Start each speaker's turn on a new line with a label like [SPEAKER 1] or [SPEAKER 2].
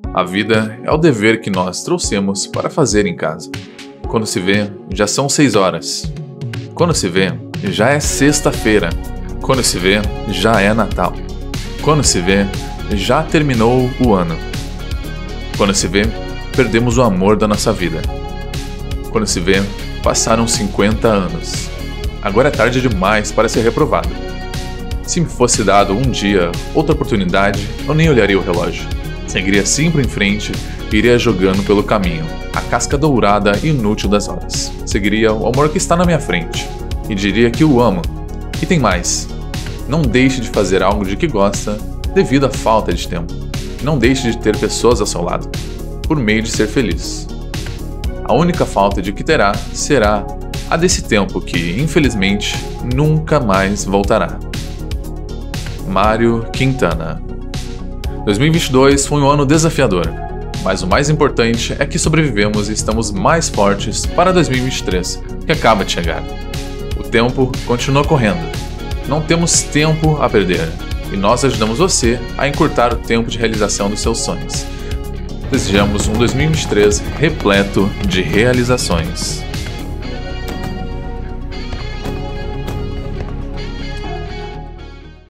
[SPEAKER 1] A vida é o dever que nós trouxemos para fazer em casa. Quando se vê, já são 6 horas. Quando se vê, já é sexta-feira. Quando se vê, já é Natal. Quando se vê, já terminou o ano. Quando se vê, perdemos o amor da nossa vida. Quando se vê, passaram 50 anos. Agora é tarde demais para ser reprovado. Se me fosse dado um dia, outra oportunidade, eu nem olharia o relógio. Seguiria sempre em frente e iria jogando pelo caminho a casca dourada e inútil das horas. Seguiria o amor que está na minha frente e diria que o amo. E tem mais. Não deixe de fazer algo de que gosta devido à falta de tempo. Não deixe de ter pessoas ao seu lado, por meio de ser feliz. A única falta de que terá será a desse tempo que, infelizmente, nunca mais voltará. Mário Quintana. 2022 foi um ano desafiador, mas o mais importante é que sobrevivemos e estamos mais fortes para 2023, que acaba de chegar. O tempo continua correndo. Não temos tempo a perder, e nós ajudamos você a encurtar o tempo de realização dos seus sonhos. Desejamos um 2023 repleto de realizações.